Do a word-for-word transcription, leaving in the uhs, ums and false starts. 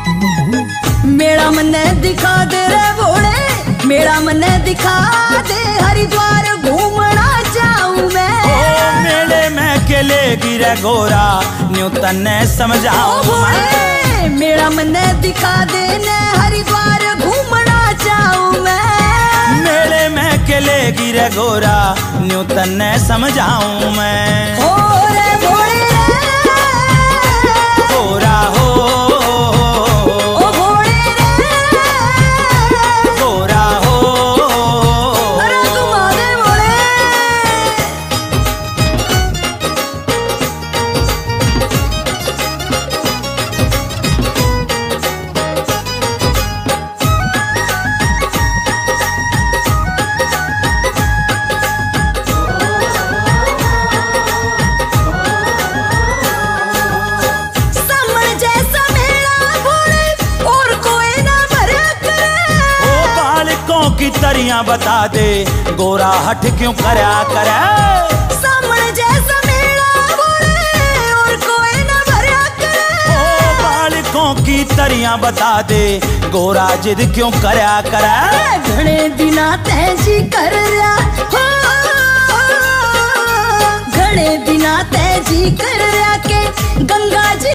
मेरा मन्ने दिखा दे रे भोले, मेरा मन्ने दिखा दे, हरिद्वार घूमना चाहूं मैं। ओ मेले में के ले गिरे गोरा, न्यू तन्ने समझाऊं मैं। मेरा मन्ने दिखा दे ने, हरिद्वार घूमना चाहूं मैं। मेले में के ले गिरे गोरा, न्यू तन्ने समझाऊं मैं। ओ रे भोले गोरा हो, तरियां बता दे, गोरा हट क्यों करया करे। सामने जैसा मेला बोले और कोई ना भरया करे। ओ बालकों की तरियां बता दे, गोरा जिद क्यों करया करे। घणे दिना तैजी कर रहा हो, घणे दिना तैजी कर रहा के गंगा जी